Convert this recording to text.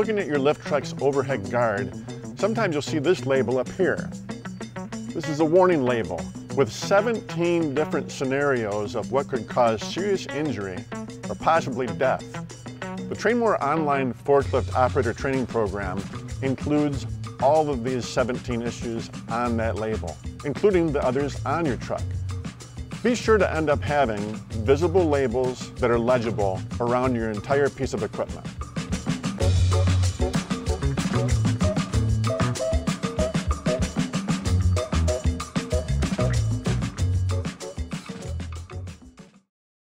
looking at your lift truck's overhead guard, sometimes you'll see this label up here. This is a warning label with 17 different scenarios of what could cause serious injury or possibly death. The Trainmore online forklift operator training program includes all of these 17 issues on that label, including the others on your truck. Be sure to end up having visible labels that are legible around your entire piece of equipment.